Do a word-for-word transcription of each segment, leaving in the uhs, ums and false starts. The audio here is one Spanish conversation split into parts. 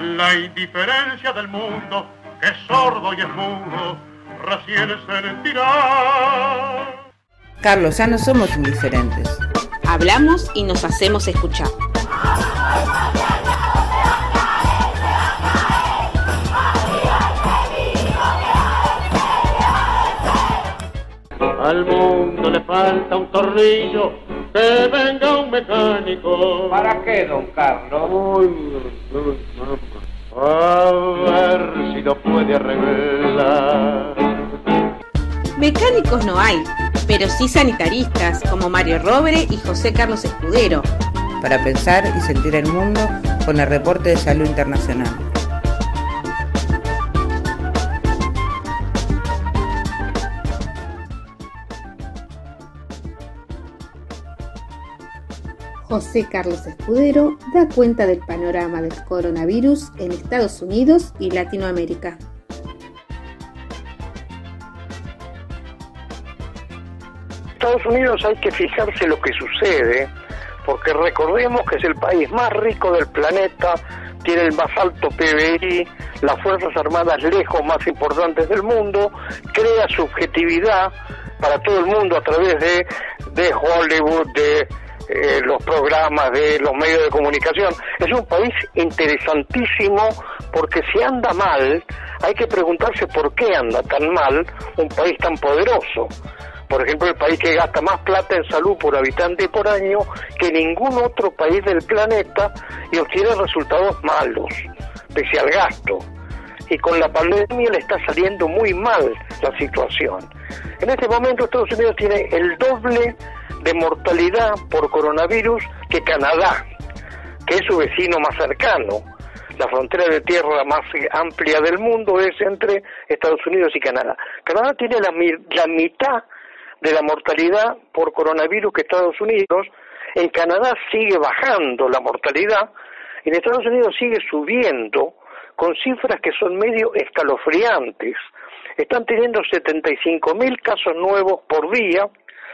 La indiferencia del mundo, que es sordo y es mudo, recién se sentirá. Carlos, ya no somos indiferentes. Hablamos y nos hacemos escuchar. Al mundo le falta un tornillo, que venga un mecánico. ¿Para qué, don Carlos? A ver si lo puede arreglar. Mecánicos no hay, pero sí sanitaristas, como Mario Rovere y José Carlos Escudero. Para pensar y sentir el mundo con el reporte de salud internacional. José Carlos Escudero da cuenta del panorama del coronavirus en Estados Unidos y Latinoamérica. Estados Unidos hay que fijarse lo que sucede, porque recordemos que es el país más rico del planeta, tiene el más alto P B I, las Fuerzas Armadas lejos más importantes del mundo, crea subjetividad para todo el mundo a través de, de Hollywood, de eh, los programas, de los medios de comunicación. Es un país interesantísimo porque si anda mal, hay que preguntarse por qué anda tan mal un país tan poderoso. Por ejemplo, el país que gasta más plata en salud por habitante por año que ningún otro país del planeta y obtiene resultados malos, pese al gasto. Y con la pandemia le está saliendo muy mal la situación. En este momento Estados Unidos tiene el doble de mortalidad por coronavirus que Canadá, que es su vecino más cercano. La frontera de tierra más amplia del mundo es entre Estados Unidos y Canadá. Canadá tiene la, la mitad de la mortalidad por coronavirus que Estados Unidos. En Canadá sigue bajando la mortalidad, en Estados Unidos sigue subiendo con cifras que son medio escalofriantes. Están teniendo setenta y cinco mil casos nuevos por día.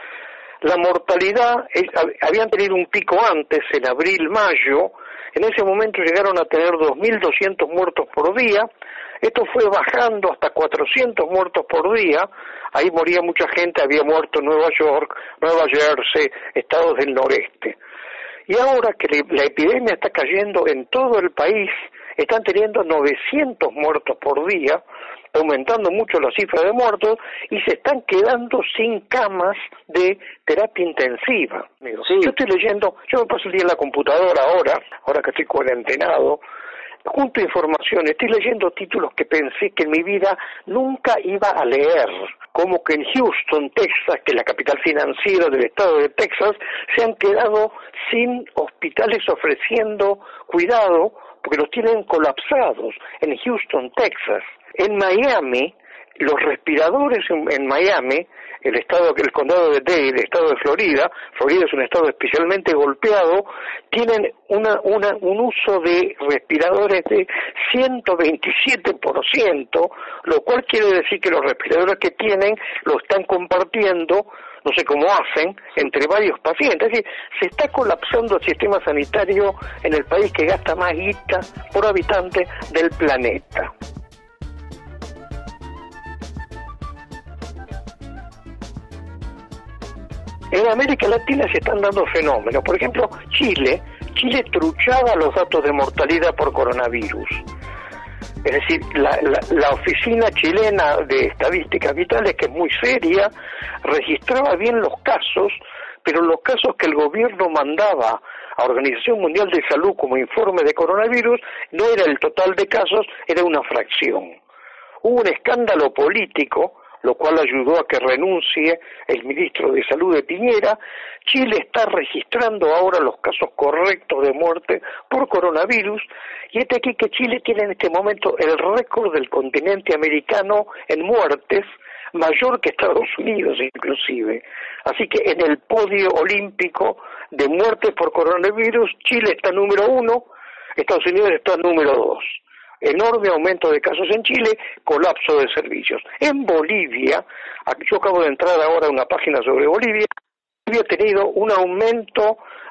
La mortalidad, es, habían tenido un pico antes, en abril, mayo, en ese momento llegaron a tener dos mil doscientos muertos por día. Esto fue bajando hasta cuatrocientos muertos por día. Ahí moría mucha gente, había muerto en Nueva York, Nueva Jersey, estados del noreste. Y ahora que la epidemia está cayendo en todo el país, están teniendo novecientos muertos por día, aumentando mucho la cifra de muertos, y se están quedando sin camas de terapia intensiva. Sí. Yo estoy leyendo, yo me paso el día en la computadora ahora, ahora que estoy cuarentenado, junto a información, estoy leyendo títulos que pensé que en mi vida nunca iba a leer, como que en Houston, Texas, que es la capital financiera del estado de Texas, se han quedado sin hospitales ofreciendo cuidado porque los tienen colapsados en Houston, Texas. En Miami, los respiradores en, en Miami, el estado, el condado de Dade, el estado de Florida, Florida es un estado especialmente golpeado, tienen una, una, un uso de respiradores de ciento veintisiete por ciento, lo cual quiere decir que los respiradores que tienen lo están compartiendo, no sé cómo hacen, entre varios pacientes. Es decir, se está colapsando el sistema sanitario en el país que gasta más guita por habitante del planeta. En América Latina se están dando fenómenos. Por ejemplo, Chile, Chile truchaba los datos de mortalidad por coronavirus. Es decir, la, la, la oficina chilena de estadísticas vitales, que es muy seria, registraba bien los casos, pero los casos que el gobierno mandaba a Organización Mundial de Salud como informe de coronavirus no era el total de casos, era una fracción. Hubo un escándalo político, lo cual ayudó a que renuncie el ministro de Salud de Piñera. Chile está registrando ahora los casos correctos de muerte por coronavirus, y este aquí que Chile tiene en este momento el récord del continente americano en muertes, mayor que Estados Unidos inclusive. Así que en el podio olímpico de muertes por coronavirus, Chile está número uno, Estados Unidos está número dos. Enorme aumento de casos en Chile, colapso de servicios. En Bolivia, yo acabo de entrar ahora a una página sobre Bolivia, Bolivia ha tenido un aumento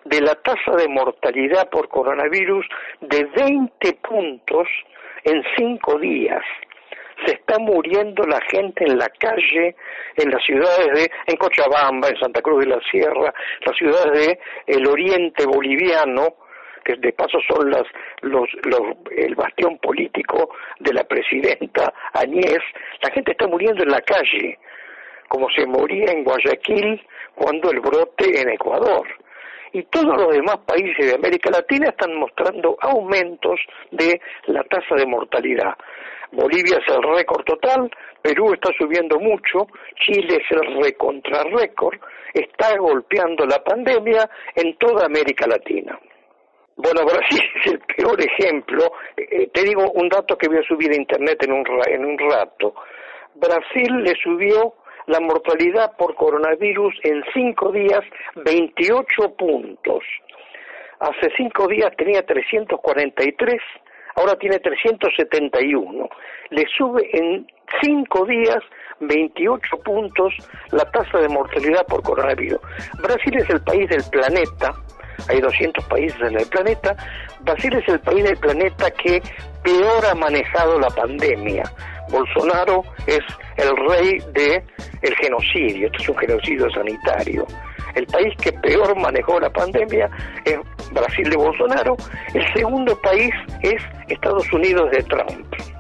de la tasa de mortalidad por coronavirus de veinte puntos en cinco días. Se está muriendo la gente en la calle, en las ciudades de, en Cochabamba, en Santa Cruz de la Sierra, las ciudades de el oriente boliviano, que de paso son las, los, los, el bastión político de la presidenta Añez. La gente está muriendo en la calle, como se moría en Guayaquil cuando el brote en Ecuador. Y todos los demás países de América Latina están mostrando aumentos de la tasa de mortalidad. Bolivia es el récord total, Perú está subiendo mucho, Chile es el recontra récord, está golpeando la pandemia en toda América Latina. Bueno, Brasil es el peor ejemplo. Eh, te digo un dato que voy a subir a internet en un, en un rato. Brasil le subió la mortalidad por coronavirus en cinco días veintiocho puntos. Hace cinco días tenía trescientos cuarenta y tres, ahora tiene trescientos setenta y uno. Le sube en cinco días veintiocho puntos la tasa de mortalidad por coronavirus. Brasil es el país del planeta, hay doscientos países en el planeta, Brasil es el país del planeta que peor ha manejado la pandemia. Bolsonaro es el rey de el genocidio, esto es un genocidio sanitario. El país que peor manejó la pandemia es Brasil de Bolsonaro, el segundo país es Estados Unidos de Trump.